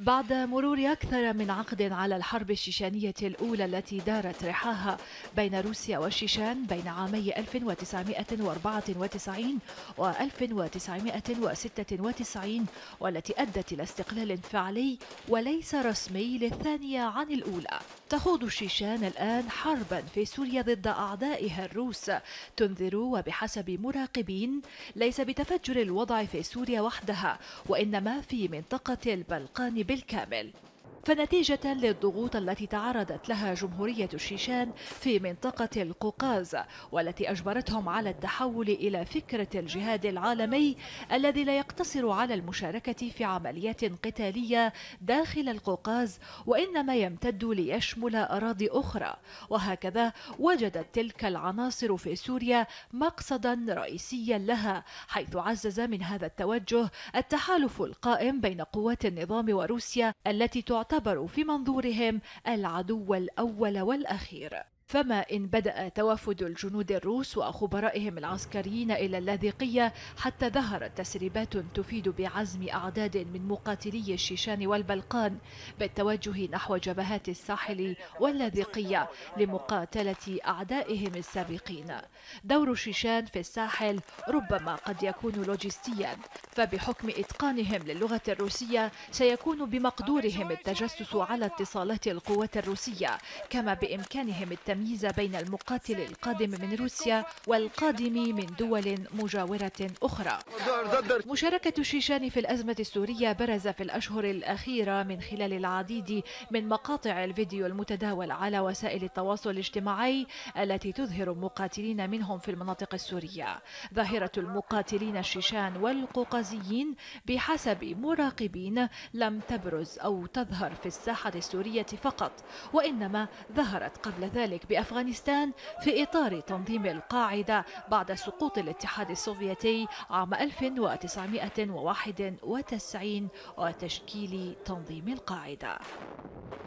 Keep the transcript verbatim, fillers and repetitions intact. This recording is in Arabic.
بعد مرور أكثر من عقد على الحرب الشيشانية الأولى التي دارت رحاها بين روسيا والشيشان بين عامي ألف وتسعمائة وأربعة وتسعين و ألف وتسعمائة وستة وتسعين، والتي أدت إلى استقلال فعلي وليس رسمي للثانية عن الأولى، تخوض الشيشان الآن حربا في سوريا ضد أعدائها الروس، تنذر وبحسب مراقبين ليس بتفجر الوضع في سوريا وحدها، وإنما في منطقة البلقان بالكامل. فنتيجة للضغوط التي تعرضت لها جمهورية الشيشان في منطقة القوقاز، والتي أجبرتهم على التحول إلى فكرة الجهاد العالمي الذي لا يقتصر على المشاركة في عمليات قتالية داخل القوقاز، وإنما يمتد ليشمل أراضي أخرى، وهكذا وجدت تلك العناصر في سوريا مقصدا رئيسيا لها، حيث عزز من هذا التوجه التحالف القائم بين قوات النظام وروسيا التي تعتبر تعتبر في منظورهم العدو الأول والأخير. فما إن بدأ توافد الجنود الروس وخبرائهم العسكريين إلى اللاذقية حتى ظهرت تسريبات تفيد بعزم أعداد من مقاتلي الشيشان والبلقان بالتوجه نحو جبهات الساحل واللاذقية لمقاتلة أعدائهم السابقين. دور الشيشان في الساحل ربما قد يكون لوجستيا، فبحكم إتقانهم للغة الروسية سيكون بمقدورهم التجسس على اتصالات القوات الروسية، كما بإمكانهم التمييز بين المقاتل القادم من روسيا والقادم من دول مجاورة أخرى. مشاركة الشيشان في الأزمة السورية برز في الأشهر الأخيرة من خلال العديد من مقاطع الفيديو المتداول على وسائل التواصل الاجتماعي التي تظهر مقاتلين منهم في المناطق السورية. ظاهرة المقاتلين الشيشان والقوقازيين بحسب مراقبين لم تبرز أو تظهر في الساحة السورية فقط، وإنما ظهرت قبل ذلك بأفغانستان في إطار تنظيم القاعدة بعد سقوط الاتحاد السوفيتي عام ألف وتسعمائة وواحد وتسعين وتشكيل تنظيم القاعدة.